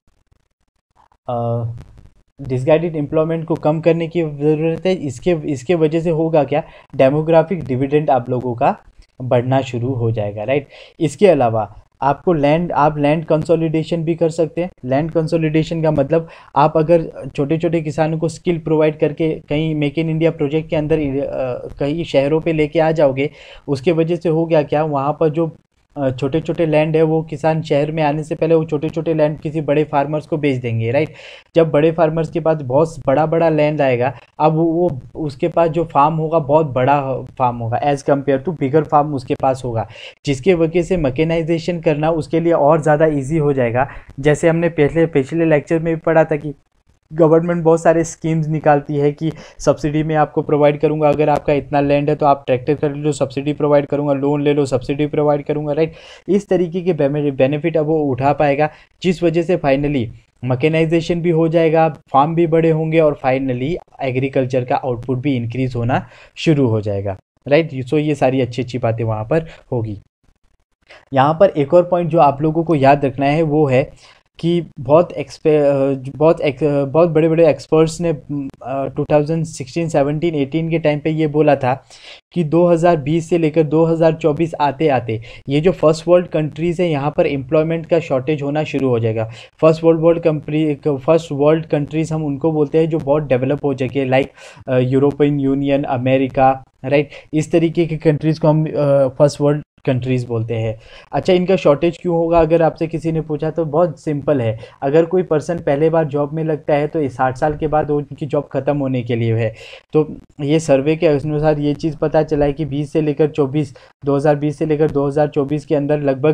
डिसगाइडेड एम्प्लॉयमेंट को कम करने की ज़रूरत है। इसके इसके वजह से होगा क्या, डेमोग्राफिक डिविडेंड आप लोगों का बढ़ना शुरू हो जाएगा, राइट। इसके अलावा आपको लैंड आप लैंड कंसोलिडेशन भी कर सकते हैं। लैंड कंसोलिडेशन का मतलब, आप अगर छोटे छोटे किसानों को स्किल प्रोवाइड करके कहीं मेक इन इंडिया प्रोजेक्ट के अंदर कहीं शहरों पे लेके आ जाओगे, उसके वजह से हो गया क्या, वहाँ पर जो छोटे छोटे लैंड है वो किसान शहर में आने से पहले वो छोटे छोटे लैंड किसी बड़े फार्मर्स को बेच देंगे, राइट। जब बड़े फार्मर्स के पास बहुत बड़ा बड़ा लैंड आएगा, अब वो, वो उसके पास जो फार्म होगा बहुत बड़ा फार्म होगा as compare to bigger farm उसके पास होगा, जिसके वजह से मैकेनाइजेशन करना उसके लिए और ज़्यादा ईजी हो जाएगा। जैसे हमने पहले पिछले लेक्चर में भी पढ़ा था कि गवर्नमेंट बहुत सारे स्कीम्स निकालती है कि सब्सिडी में आपको प्रोवाइड करूंगा, अगर आपका इतना लैंड है तो आप ट्रैक्टर कर लो, सब्सिडी प्रोवाइड करूंगा, लोन ले लो, सब्सिडी प्रोवाइड करूंगा, राइट। इस तरीके के बेनिफिट अब वो उठा पाएगा, जिस वजह से फाइनली मैकेनाइजेशन भी हो जाएगा, फार्म भी बड़े होंगे और फाइनली एग्रीकल्चर का आउटपुट भी इंक्रीज होना शुरू हो जाएगा, राइट। सो ये सारी अच्छी अच्छी बातें वहाँ पर होगी। यहाँ पर एक और पॉइंट जो आप लोगों को याद रखना है वो है कि बहुत एक्सपे बहुत एक, बहुत बड़े बड़े एक्सपर्ट्स ने two thousand sixteen, seventeen, eighteen के टाइम पे ये बोला था कि दो हज़ार बीस से लेकर दो हज़ार चौबीस आते आते ये जो फर्स्ट वर्ल्ड कंट्रीज़ है यहाँ पर एम्प्लॉयमेंट का शॉर्टेज होना शुरू हो जाएगा। First world world country first world countries हम उनको बोलते हैं जो बहुत डेवलप हो जाएंगे, like European union, America, right. इस तरीके की कंट्रीज़ को हम फर्स्ट वर्ल्ड कंट्रीज़ बोलते हैं। अच्छा, इनका शॉर्टेज क्यों होगा अगर आपसे किसी ने पूछा, तो बहुत सिंपल है। अगर कोई पर्सन पहले बार जॉब में लगता है तो साठ साल के बाद उनकी जॉब ख़त्म होने के लिए है। तो ये सर्वे के अनुसार ये चीज़ पता चला है कि बीस से लेकर चौबीस दो हज़ार बीस से लेकर दो हज़ार चौबीस के अंदर लगभग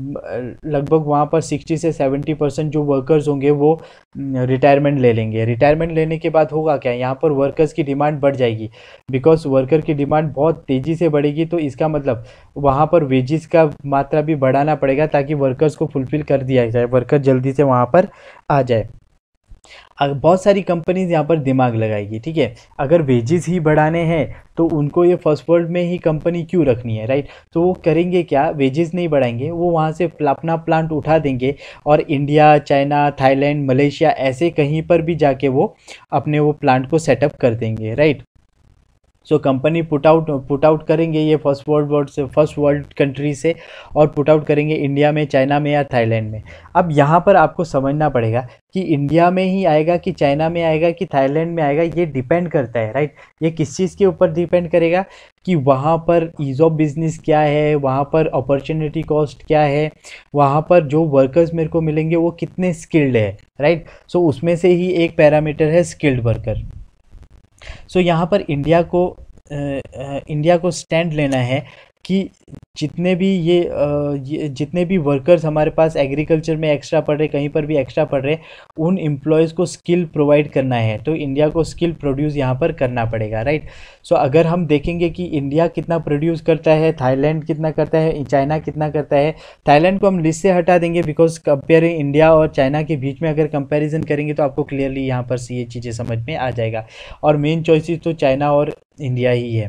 लगभग वहाँ पर साठ से सत्तर परसेंट जो वर्कर्स होंगे वो रिटायरमेंट ले लेंगे। रिटायरमेंट लेने के बाद होगा क्या, यहाँ पर वर्कर्स की डिमांड बढ़ जाएगी, बिकॉज वर्कर की डिमांड बहुत तेज़ी से बढ़ेगी। तो इसका मतलब वहाँ पर वेजेस का मात्रा भी बढ़ाना पड़ेगा ताकि वर्कर्स को फुलफिल कर दिया जाए, वर्कर जल्दी से वहाँ पर आ जाए। अगर बहुत सारी कंपनीज यहाँ पर दिमाग लगाएगी, ठीक है। अगर वेजेस ही बढ़ाने हैं तो उनको ये फर्स्ट वर्ल्ड में ही कंपनी क्यों रखनी है, राइट। तो वो करेंगे क्या, वेजेस नहीं बढ़ाएंगे, वो वहाँ से अपना प्लांट उठा देंगे और इंडिया, चाइना, थाईलैंड, मलेशिया ऐसे कहीं पर भी जाके वो अपने वो प्लांट को सेटअप कर देंगे, right. So company put out put out करेंगे ये फर्स्ट वर्ल्ड वर्ल्ड से फर्स्ट वर्ल्ड कंट्री से, और पुट आउट करेंगे इंडिया में, चाइना में या थाईलैंड में। अब यहाँ पर आपको समझना पड़ेगा कि इंडिया में ही आएगा कि चाइना में आएगा कि थाईलैंड में आएगा, ये डिपेंड करता है, राइट। ये किस चीज़ के ऊपर डिपेंड करेगा कि वहाँ पर ईज़ ऑफ बिजनेस क्या है, वहाँ पर अपॉर्चुनिटी कॉस्ट क्या है, वहाँ पर जो वर्कर्स मेरे को मिलेंगे वो कितने स्किल्ड है, राइट। सो उसमें से ही एक पैरामीटर है स्किल्ड वर्कर। सो so, यहाँ पर इंडिया को आ, आ, इंडिया को स्टैंड लेना है कि जितने भी ये, आ, ये जितने भी वर्कर्स हमारे पास एग्रीकल्चर में एक्स्ट्रा पढ़ रहे, कहीं पर भी एक्स्ट्रा पढ़ रहे, उन एम्प्लॉयज़ को स्किल प्रोवाइड करना है। तो इंडिया को स्किल प्रोड्यूस यहाँ पर करना पड़ेगा, राइट। सो so, अगर हम देखेंगे कि इंडिया कितना प्रोड्यूस करता है, थाईलैंड कितना करता है, चाइना कितना करता है, थाईलैंड को हम लिस्ट से हटा देंगे बिकॉज कंपेयरिंग इंडिया और चाइना के बीच में अगर कंपेरिजन करेंगे तो आपको क्लियरली यहाँ पर ये चीज़ें समझ में आ जाएगा। और मेन चॉइसेस तो चाइना और इंडिया ही है।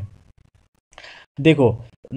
देखो,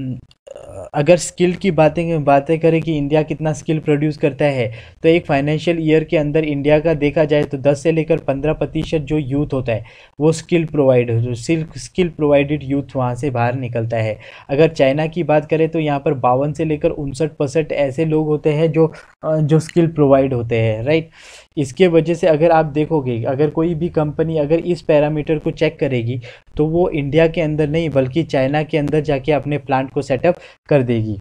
अगर स्किल की बातें बातें करें कि इंडिया कितना स्किल प्रोड्यूस करता है, तो एक फाइनेंशियल ईयर के अंदर इंडिया का देखा जाए तो दस से लेकर पंद्रह प्रतिशत जो यूथ होता है वो स्किल प्रोवाइड जो स्किल प्रोवाइडेड यूथ वहाँ से बाहर निकलता है। अगर चाइना की बात करें तो यहाँ पर बावन से लेकर उनसठ परसेंट ऐसे लोग होते हैं जो जो स्किल प्रोवाइड होते हैं, राइट। इसके वजह से अगर आप देखोगे, अगर कोई भी कंपनी अगर इस पैरामीटर को चेक करेगी तो वो इंडिया के अंदर नहीं बल्कि चाइना के अंदर जाके अपने प्लांट को सेटअप कर देगी।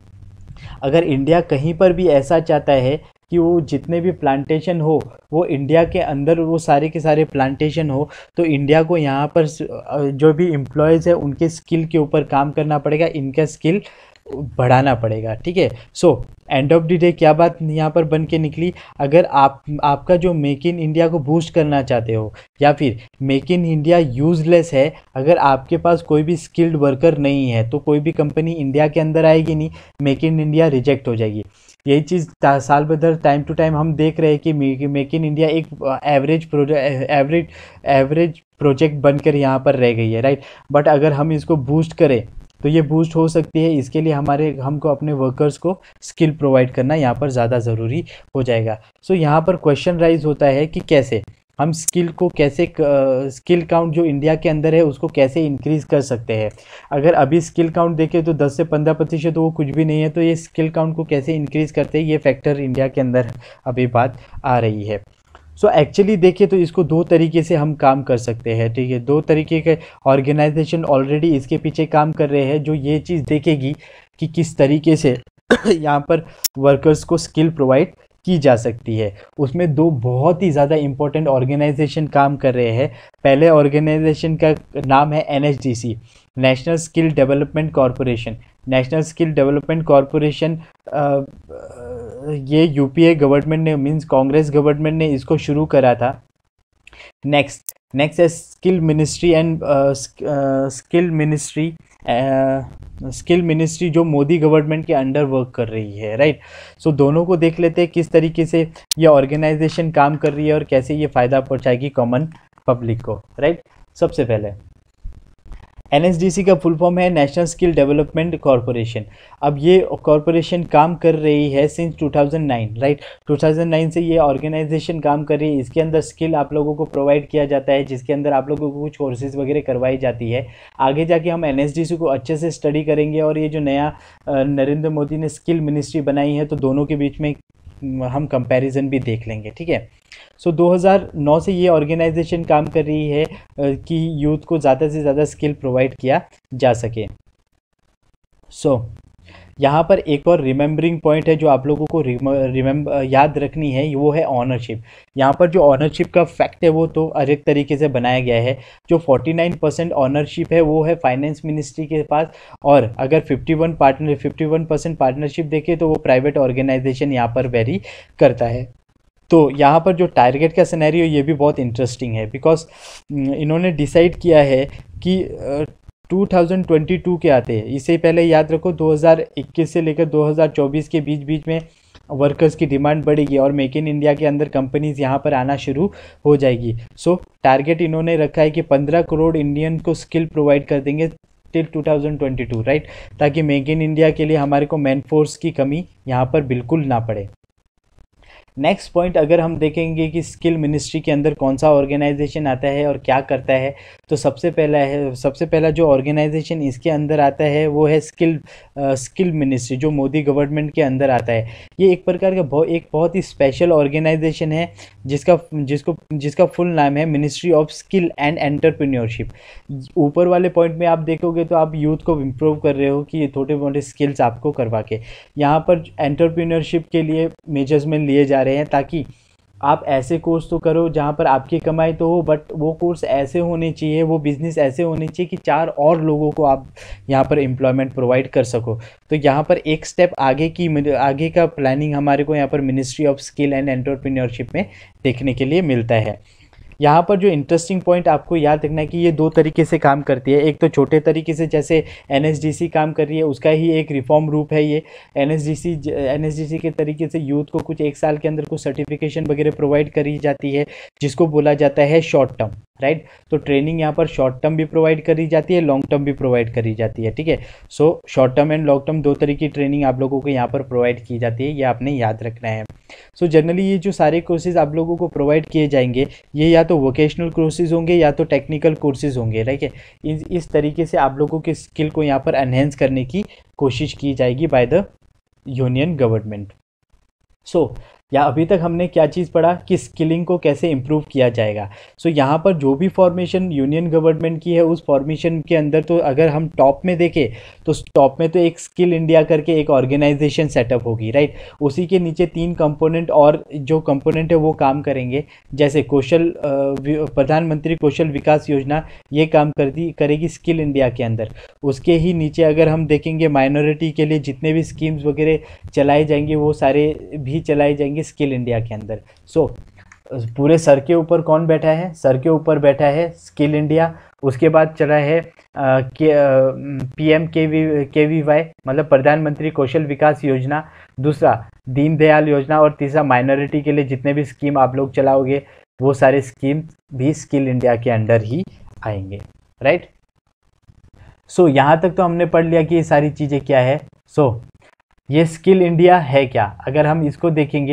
अगर इंडिया कहीं पर भी ऐसा चाहता है कि वो जितने भी प्लांटेशन हो वो इंडिया के अंदर वो सारे के सारे प्लांटेशन हो, तो इंडिया को यहाँ पर जो भी एम्प्लॉयज़ है उनके स्किल के ऊपर काम करना पड़ेगा, इनका स्किल बढ़ाना पड़ेगा, ठीक है। So end of the day क्या बात यहाँ पर बन के निकली, अगर आप आपका जो मेक इन इंडिया को बूस्ट करना चाहते हो या फिर मेक इन इंडिया यूजलेस है, अगर आपके पास कोई भी स्किल्ड वर्कर नहीं है तो कोई भी कंपनी इंडिया के अंदर आएगी नहीं, मेक इन इंडिया रिजेक्ट हो जाएगी। यही चीज़ साल भर टाइम टू टाइम हम देख रहे हैं कि मेक इन इंडिया एक average project average average project बनकर यहाँ पर रह गई है, राइट। बट अगर हम इसको बूस्ट करें तो ये बूस्ट हो सकती है, इसके लिए हमारे हमको अपने वर्कर्स को स्किल प्रोवाइड करना यहाँ पर ज़्यादा ज़रूरी हो जाएगा। सो so, यहाँ पर क्वेश्चन राइज होता है कि कैसे हम स्किल को कैसे स्किल काउंट जो इंडिया के अंदर है उसको कैसे इंक्रीज़ कर सकते हैं। अगर अभी स्किल काउंट देखें तो दस से पंद्रह प्रतिशत तो वो कुछ भी नहीं है, तो ये स्किल काउंट को कैसे इंक्रीज़ करते हैं, ये फैक्टर इंडिया के अंदर अभी बात आ रही है। सो so, एक्चुअली देखिए तो इसको दो तरीके से हम काम कर सकते हैं, ठीक है। दो तरीके के ऑर्गेनाइजेशन ऑलरेडी इसके पीछे काम कर रहे हैं जो ये चीज़ देखेगी कि किस तरीके से यहाँ पर वर्कर्स को स्किल प्रोवाइड की जा सकती है। उसमें दो बहुत ही ज़्यादा इम्पोर्टेंट ऑर्गेनाइजेशन काम कर रहे हैं। पहले ऑर्गेनाइजेशन का नाम है N H D C, national skill development corporation. National skill development corporation ये यूपीए गवर्नमेंट ने मींस कांग्रेस गवर्नमेंट ने इसको शुरू करा था। नेक्स्ट नेक्स्ट है skill ministry and skill ministry skill ministry जो मोदी गवर्नमेंट के अंडर वर्क कर रही है, राइट। सो दोनों को देख लेते हैं किस तरीके से ये ऑर्गेनाइजेशन काम कर रही है और कैसे ये फ़ायदा पहुंचाएगी कॉमन पब्लिक को, राइट। सबसे पहले एन एच डी सी का फुल फॉर्म है नेशनल स्किल डेवलपमेंट कॉरपोरेशन। अब ये कॉरपोरेशन काम कर रही है since two thousand nine, right. Two thousand nine से ये ऑर्गेनाइजेशन काम कर रही है। इसके अंदर स्किल आप लोगों को प्रोवाइड किया जाता है, जिसके अंदर आप लोगों को कुछ कोर्सेज वगैरह करवाई जाती है। आगे जाके हम एन एच डी सी को अच्छे से स्टडी करेंगे और ये जो नया नरेंद्र मोदी ने स्किल मिनिस्ट्री बनाई है तो दोनों के बीच में हम कंपैरिजन भी देख लेंगे, ठीक है। सो so, दो हज़ार नौ से ये ऑर्गेनाइजेशन काम कर रही है कि यूथ को ज़्यादा से ज़्यादा स्किल प्रोवाइड किया जा सके। सो so, यहाँ पर एक और रिमेंबरिंग पॉइंट है जो आप लोगों को रिमेंबर याद रखनी है, वो है ऑनरशिप। यहाँ पर जो ऑनरशिप का फैक्ट है वो तो अलग तरीके से बनाया गया है। जो उनचास परसेंट ऑनरशिप है वो है फाइनेंस मिनिस्ट्री के पास, और अगर इक्यावन पार्टनर इक्यावन परसेंट पार्टनरशिप देखें तो वो प्राइवेट ऑर्गेनाइजेशन यहाँ पर वेरी करता है। तो यहाँ पर जो टारगेट का सिनेरियो ये भी बहुत इंटरेस्टिंग है, बिकॉज इन्होंने डिसाइड किया है कि टू थाउजेंड ट्वेंटी टू के आते हैं, इससे पहले याद रखो दो हज़ार इक्कीस से लेकर दो हज़ार चौबीस के बीच बीच में वर्कर्स की डिमांड बढ़ेगी और मेक इन इंडिया के अंदर कंपनीज यहाँ पर आना शुरू हो जाएगी। सो टारगेट इन्होंने रखा है कि पंद्रह करोड़ इंडियन को स्किल प्रोवाइड कर देंगे till two thousand twenty two, right, ताकि मेक इन इंडिया के लिए हमारे को मैन फोर्स की कमी यहाँ पर बिल्कुल ना पड़े। नेक्स्ट पॉइंट अगर हम देखेंगे कि स्किल मिनिस्ट्री के अंदर कौन सा ऑर्गेनाइजेशन आता है और क्या करता है, तो सबसे पहला है सबसे पहला जो ऑर्गेनाइजेशन इसके अंदर आता है वो है स्किल स्किल मिनिस्ट्री, जो मोदी गवर्नमेंट के अंदर आता है। ये एक प्रकार का बहुत एक बहुत ही स्पेशल ऑर्गेनाइजेशन है जिसका जिसको जिसका फुल नाम है ministry of skill and entrepreneurship. ऊपर वाले पॉइंट में आप देखोगे तो आप यूथ को इम्प्रूव कर रहे हो कि ये छोटे मोटे स्किल्स आपको करवा के यहाँ पर एंटरप्रेन्योरशिप के लिए मेजर्स में लिए जा रहे हैं, ताकि आप ऐसे कोर्स तो करो जहाँ पर आपकी कमाई तो हो, बट वो कोर्स ऐसे होने चाहिए, वो बिजनेस ऐसे होने चाहिए कि चार और लोगों को आप यहाँ पर एम्प्लॉयमेंट प्रोवाइड कर सको। तो यहाँ पर एक स्टेप आगे की आगे का प्लानिंग हमारे को यहाँ पर ministry of skill and entrepreneurship में देखने के लिए मिलता है। यहाँ पर जो इंटरेस्टिंग पॉइंट आपको याद रखना है कि ये दो तरीके से काम करती है। एक तो छोटे तरीके से जैसे एन एस डी सी काम कर रही है, उसका ही एक रिफॉर्म रूप है ये। N S D C N S D C के तरीके से यूथ को कुछ एक साल के अंदर कुछ सर्टिफिकेशन वगैरह प्रोवाइड करी जाती है, जिसको बोला जाता है शॉर्ट टर्म, राइट। तो ट्रेनिंग यहाँ पर शॉर्ट टर्म भी प्रोवाइड करी जाती है, लॉन्ग टर्म भी प्रोवाइड करी जाती है, ठीक है। So short term and long term दो तरह की ट्रेनिंग आप लोगों को यहाँ पर प्रोवाइड की जाती है, ये आपने याद रखना है। सो so, जनरली ये जो सारे कोर्सेज आप लोगों को प्रोवाइड किए जाएंगे ये या तो वोकेशनल कोर्सेज होंगे या तो टेक्निकल कोर्सेज होंगे, राइट है। इस इस तरीके से आप लोगों के स्किल को यहाँ पर एनहेंस करने की कोशिश की जाएगी by the union government. So या अभी तक हमने क्या चीज़ पढ़ा कि स्किलिंग को कैसे इम्प्रूव किया जाएगा। सो so, यहाँ पर जो भी फॉर्मेशन यूनियन गवर्नमेंट की है उस फॉर्मेशन के अंदर तो अगर हम टॉप में देखें तो टॉप में तो एक स्किल इंडिया करके एक ऑर्गेनाइजेशन सेटअप होगी, राइट। उसी के नीचे तीन कंपोनेंट और जो कंपोनेंट है वो काम करेंगे, जैसे कौशल प्रधानमंत्री कौशल विकास योजना ये काम करती करेगी स्किल इंडिया के अंदर। उसके ही नीचे अगर हम देखेंगे माइनॉरिटी के लिए जितने भी स्कीम्स वगैरह चलाए जाएंगे वो सारे भी चलाए जाएंगे स्किल इंडिया के अंदर। सो so, पूरे सर के ऊपर कौन बैठा है? सर के ऊपर बैठा है स्किल इंडिया। उसके बाद चला है P M K V K V Y मतलब प्रधानमंत्री कौशल विकास योजना, दूसरा दीनदयाल योजना और तीसरा माइनॉरिटी के लिए जितने भी स्कीम आप लोग चलाओगे वो सारे स्कीम भी स्किल इंडिया के अंडर ही आएंगे, राइट। सो so, यहाँ तक तो हमने पढ़ लिया कि ये सारी चीज़ें क्या है। सो so, ये स्किल इंडिया है क्या? अगर हम इसको देखेंगे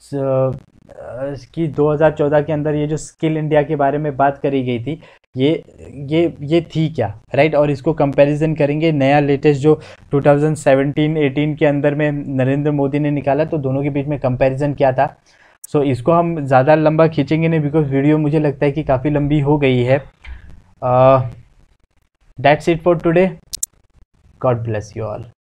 कि दो हज़ार चौदह के अंदर ये जो स्किल इंडिया के बारे में बात करी गई थी ये ये ये थी क्या, राइट। और इसको कंपैरिजन करेंगे नया लेटेस्ट जो टू थाउजेंड सेवेंटीन एटीन के अंदर में नरेंद्र मोदी ने निकाला, तो दोनों के बीच में कंपैरिजन क्या था। सो so, इसको हम ज़्यादा लंबा खींचेंगे नहीं बिकॉज वीडियो मुझे लगता है कि काफ़ी लंबी हो गई है। That's it for today. God bless you all.